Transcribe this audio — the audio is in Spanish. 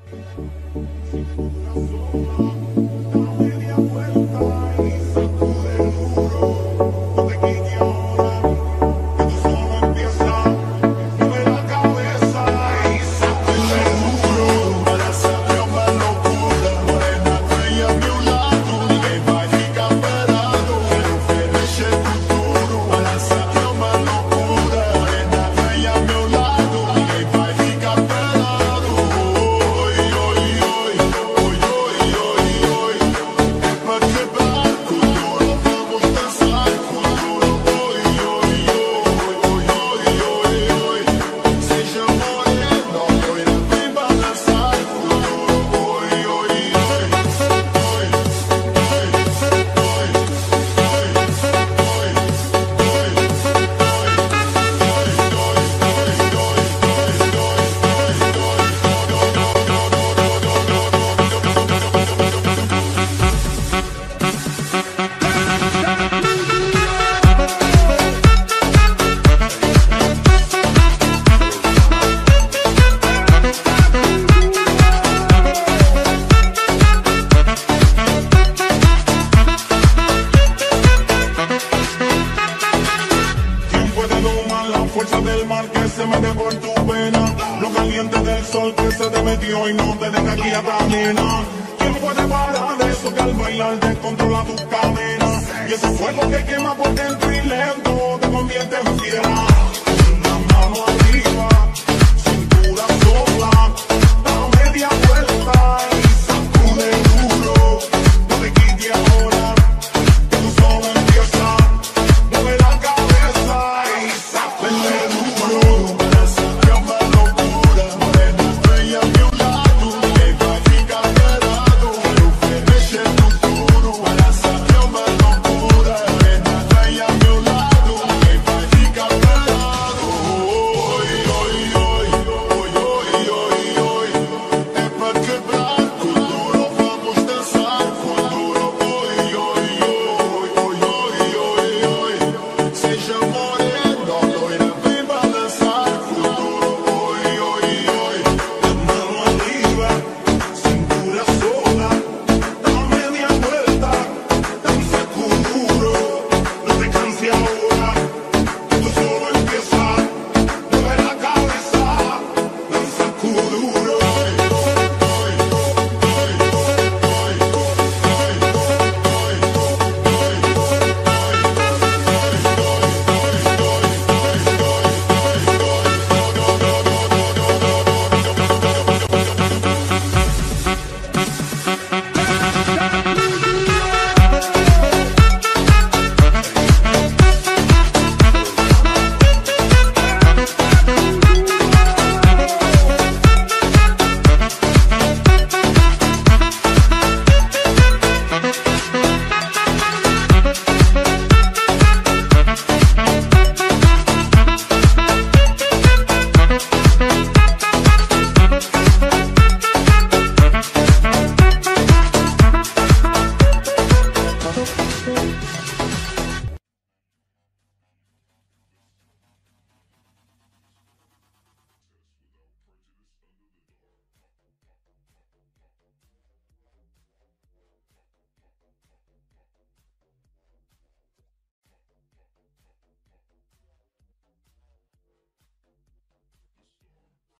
fuerza del mar que se mete por tu vena, lo caliente del sol que se te metió y no te deja aquí a nena. ¿Quién puede parar eso que al bailar descontrola tus cadenas? Y ese fuego que quema por dentro y lento te convierte en fiera. Una mano arriba.